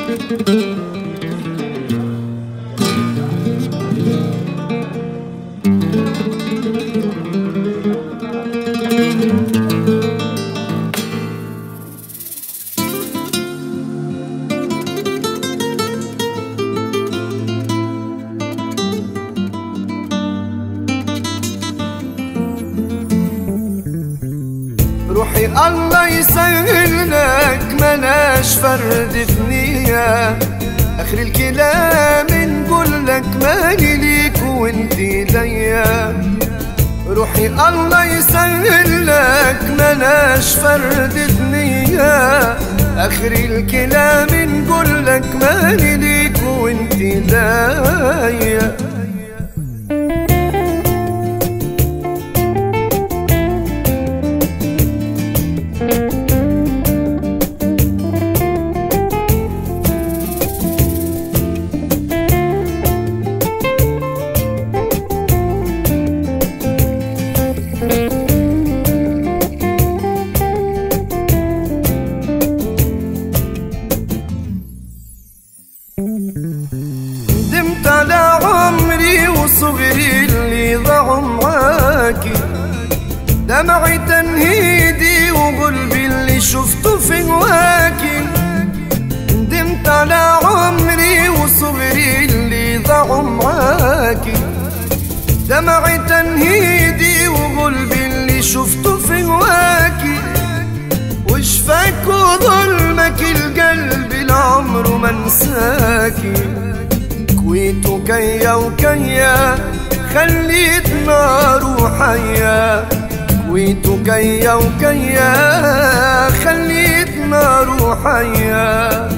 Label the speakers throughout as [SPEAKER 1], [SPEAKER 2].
[SPEAKER 1] روحي الله يسهل لك ملاش فرد ثنية، آخر الكلام نقول لك ماني ليك وانتي ليا. روحي الله يسهل لك ملاش فرد ثنية، آخر الكلام نقول لك ماني ليك وانتي ليا. ندمت على عمري وصغري اللي ضاعوا معاكي، دمعي تنهيدي وقلبي اللي شفته في هواكي. ندمت على عمري وصغري اللي ضاعوا معاكي، دمعي تنهيدي وقلبي اللي شفته في هواكي. وشفاك وظلمك القلب العمر ما انساكي، كويت وكيا وكيا خليت نار حيا، كويت وكيا وكيا خليت نار حيا.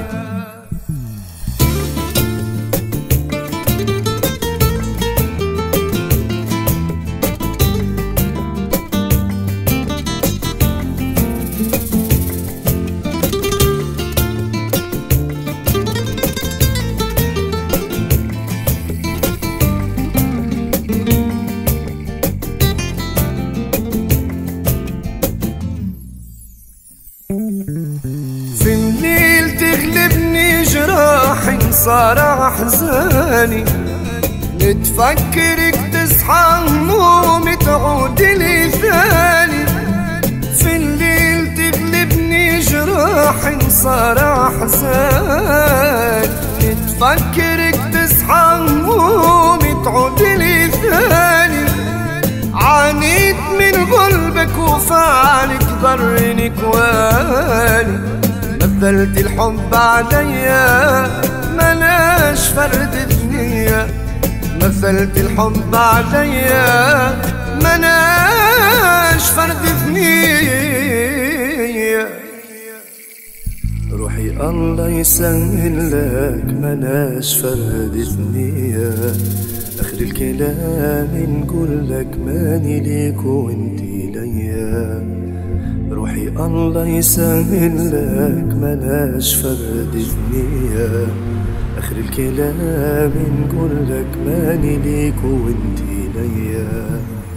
[SPEAKER 1] في الليل تغلبني جراحي صار احزاني، نتفكرك تصحى همومي تعود لي ثاني. في الليل تغلبني جراحي صار احزاني، نتفكرك تصحى همومي تعود لي ثاني. عانيت من قلبك وفعلك ضرني كواني، مثلت الحب عليا ملاش فرد ثنية، مثلت الحب عليا ملاش فرد ثنية. روحي الله يسهل لك ملاش فرد ثنية، آخر الكلام نقول لك ماني ليك وانتي ليا. روحي الله يسهل لك ملاش فرد ثنية، آخر الكلام نقول لك ماني ليك وانتي ليا.